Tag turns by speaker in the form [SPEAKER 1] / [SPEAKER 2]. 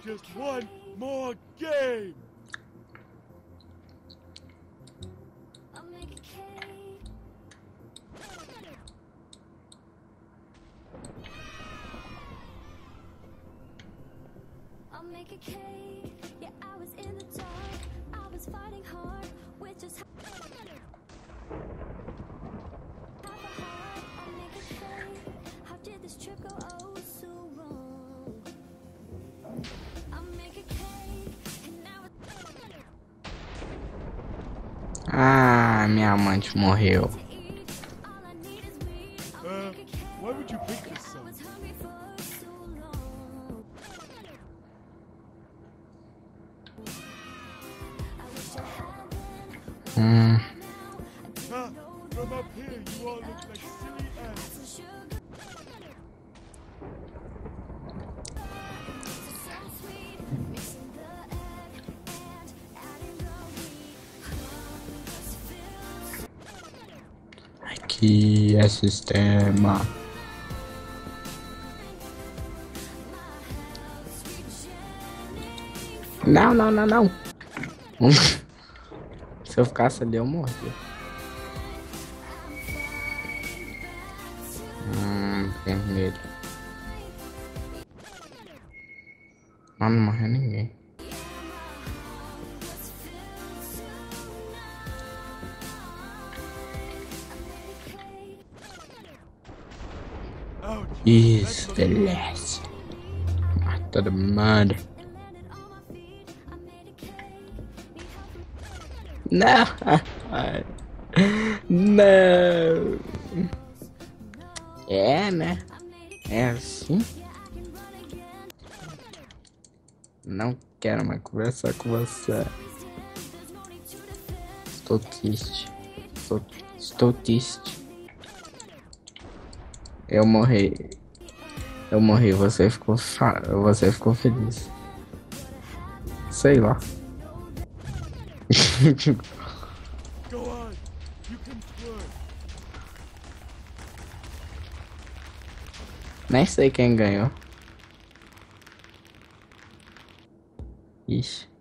[SPEAKER 1] just one more game.
[SPEAKER 2] I'll make a cake. I'll make a cake. Yeah, I was in the dark. I was fighting hard with just half a heart. I'll make a cake. How did this trip go oh so wrong? I'll make a cake. And now it's
[SPEAKER 3] Ah, minha amante morreu.
[SPEAKER 2] to eat. All I need is weed. I'll make a cake.
[SPEAKER 1] Why would you pick this
[SPEAKER 2] I
[SPEAKER 1] song?
[SPEAKER 2] was hungry for so long. I wish I had been
[SPEAKER 1] Huh? From up here, you all look like silly ants.
[SPEAKER 2] some sugar. So sweet, mixing the egg and adding the wheat. Just feels
[SPEAKER 3] Aqui é sistema. Não, não, não, não. Se eu ficasse ali, eu morria. Vermelho. Não, não morreu ninguém.
[SPEAKER 1] Ouch.
[SPEAKER 3] Isso, delícia. Mata do mundo.
[SPEAKER 2] it landed on my feet. I made a cake.
[SPEAKER 3] Não.
[SPEAKER 2] Need help
[SPEAKER 3] Não. É, né? É assim?
[SPEAKER 2] yeah, I can run again.
[SPEAKER 3] Não quero mais conversar com você.
[SPEAKER 2] There's no need to defend.
[SPEAKER 3] Estou triste. Estou triste. Eu morri. Eu morri. Você ficou feliz. Sei lá.
[SPEAKER 1] Go on. You can twerk.
[SPEAKER 3] Nem sei quem ganhou. Ixi.